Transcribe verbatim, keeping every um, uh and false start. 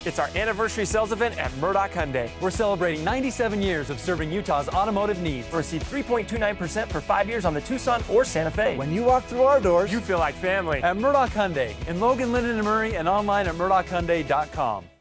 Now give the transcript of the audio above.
It's our anniversary sales event at Murdock Hyundai. We're celebrating ninety-seven years of serving Utah's automotive needs. Receive three point two nine percent for five years on the Tucson or Santa Fe. When you walk through our doors, you feel like family. At Murdock Hyundai in Logan, Linden, and Murray, and online at murdock hyundai dot com.